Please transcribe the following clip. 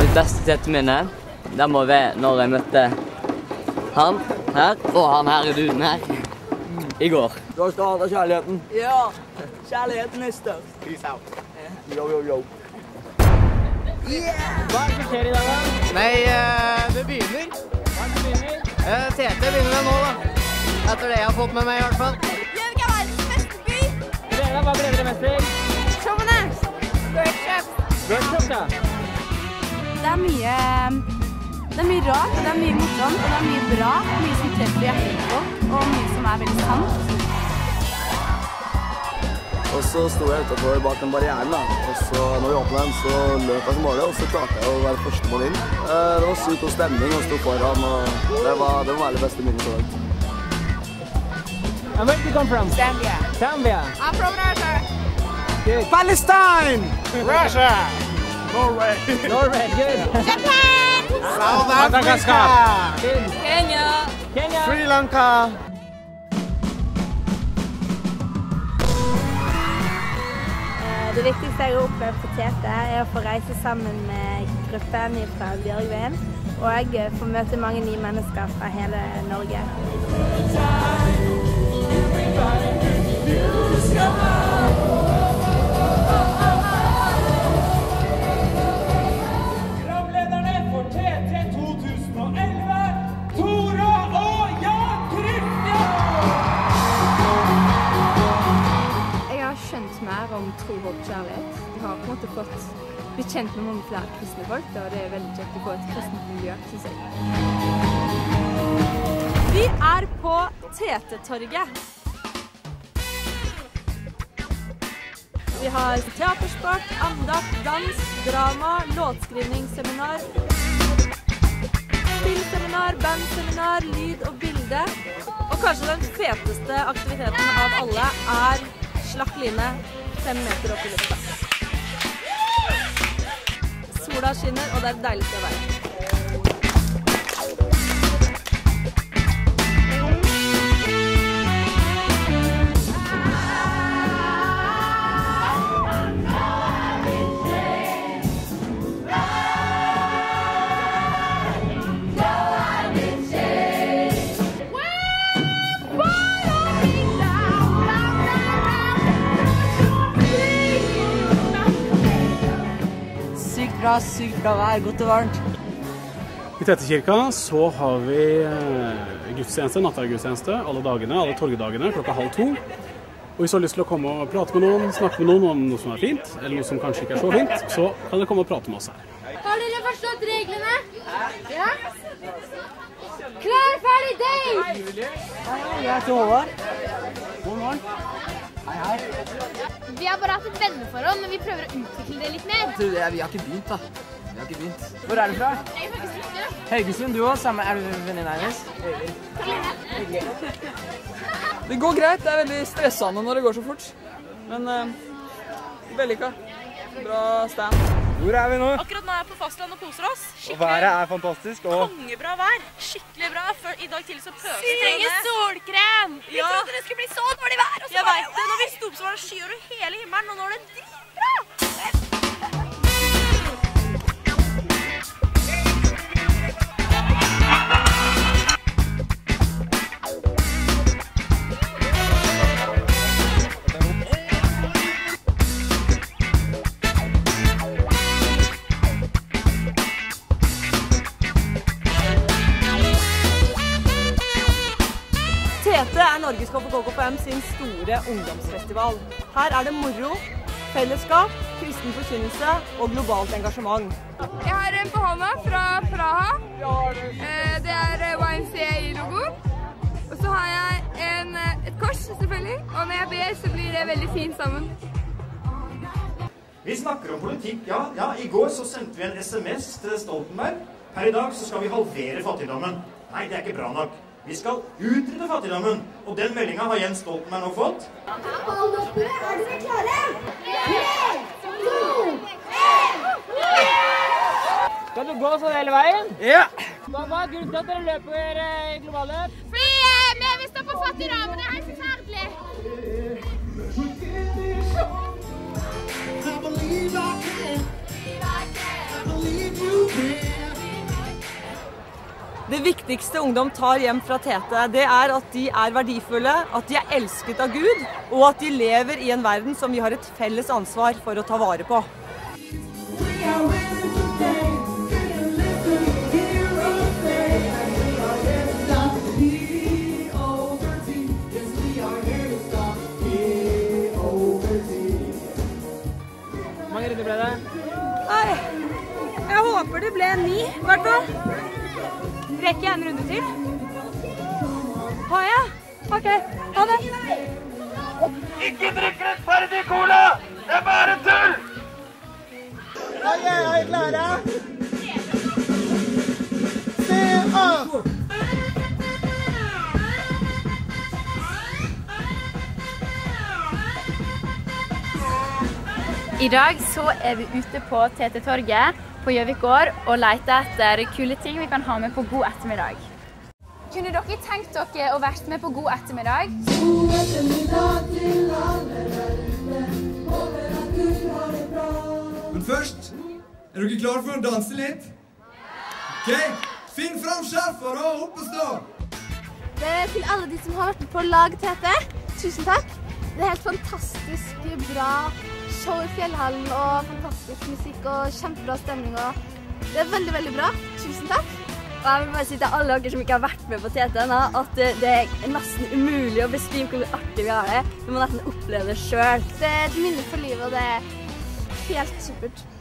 Mitt beste teteminne, det må være når jeg møtte han her, og han her i duden her, i går. Da skal han ha kjærligheten. Ja, kjærligheten er størst. Peace out. Yo, yo, yo. Hva er det som skjer i dag, da? Nei, det begynner. Hva er det som begynner? TT begynner det nå, da. Etter det jeg har fått med meg, i hvert fall. Gjøvik er verdens beste by. Hva gleder dere mest til? Showene. Workshops. Workshops, ja. Det er mye rart, det er mye morsomt, og det er mye bra. Mye som treffer hjertet på folk, og mye som er veldig sant. Og så sto jeg utenfor bak den barrieren da, og så når vi åpnet den så løp jeg som bare, og så klarte jeg å være første mann inn. Det var sykt god stemning og stå foran, og det må være det beste minnet så langt. And where did you come from? Zambia. Zambia. I'm from Russia. Good. Palestine! Russia! Norway! Norway, good. Japan! South Africa! Good. Kenya. Kenya. Sri Lanka! Det viktigste jeg har opplevd på TT er å få reise sammen med gruppen fra Bjørgvin, og få møte mange nye mennesker fra hele Norge. Programlederne for TT 2011, Tora og Jan Christian! Jeg har skjønt mer om tro, håp og kjærlighet. Jeg har på en måte fått blitt kjent med mange flere kristne folk, og det er veldig kjekt å få et kristent miljø, synes jeg. Vi er på TT-torget. Vi har teatersport, andakt, dans, drama, låtskrivningsseminar, spillseminar, bandseminar, lyd og bilde. Og kanskje den feteste aktiviteten av alle er slakk line 5 meter opp i lufta. Sola skinner, og det er deilig å være. Sykt bra vær, godt og varmt. I TT-kirka så har vi gudstjeneste, nattverdsgudstjeneste, alle dagene, alle torgedagene, 1:30. Og hvis du har lyst til å komme og prate med noen, snakke med noen om noe som er fint, eller noe som kanskje ikke er så fint, så kan dere komme og prate med oss her. Har dere forstått reglene? Ja? Klar, ferdig, date! Jeg heter Håvard. God morgen. Hei, hei. Vi har bare hatt et venneforhold, men vi prøver å utvikle det litt mer. Vi har ikke begynt da. Hvor er du fra? Jeg er faktisk ikke. Haugesund, du også? Er du venninne hennes? Det går greit, det er veldig stressende når det går så fort. Men vellykka. Bra stand. Hvor er vi nå? Akkurat nå er jeg på fastland og koser oss. Været er fantastisk. Kongebra vær. Skikkelig bra. For i dag tidlig så pøser det. Trenger solkrem! Vi trodde det skulle bli så dårlig vær. Jeg vet det. Når vi sto opp så var det skyer over hele himmelen, og nå er det dritbra. TT er Norgescup og KKFM sin store ungdomsfestival. Her er det moro, fellesskap, kristen forkynnelse og globalt engasjement. Jeg har en på hånda fra Praha. Det er YMCA-logo. Og så har jeg et kors, selvfølgelig. Og når jeg ber, så blir det veldig fint sammen. Vi snakker om politikk, ja. I går så sendte vi en SMS til Stoltenberg. Her i dag så skal vi halvere fattigdommen. Nei, det er ikke bra nok. Vi skal utrydde fattigdommen, og den meldingen har Jens Stoltenberg nå fått. Hold oppe, er dere klare? 3, 2, 1! Skal du gå sånn hele veien? Ja! Hva er grunnen til at dere løper globalløp? Fordi vi vil stå på fattigdommen, det er helt forferdelig. I believe you viktigste ungdom tar hjem fra Tete, det er at de er verdifulle, at de er elsket av Gud, og at de lever i en verden som vi har et felles ansvar for å ta vare på. Hvor mange runder ble det? Nei, jeg håper det ble 9, i hvert fall. Rekker jeg en runde til? Har jeg? Ok, ha det. Ikke drikk rettferdig cola! Det er bare tull! Ok, er vi klare? Se opp! I dag så er vi ute på TT-torget på Gjøvik gård og leter etter kule ting vi kan ha med på god ettermiddag. Kunne dere tenkt dere å være med på god ettermiddag? God ettermiddag til alle der ute, håper at du har det bra. Men først, er dere klare for å danse litt? Ok, finn fram skjerfer og opp og stå! Det er til alle de som har vært med på lag TT. Tusen takk. Det er helt fantastisk bra show i Fjellhallen og fantastisk musikk og kjempebra stemning. Det er veldig, veldig bra. Tusen takk. Og jeg vil bare si til alle dere som ikke har vært med på TT nå, at det er nesten umulig å beskrive hvor artig vi har det. Vi må nesten oppleve det selv. Det er et minne for livet, og det er helt supert.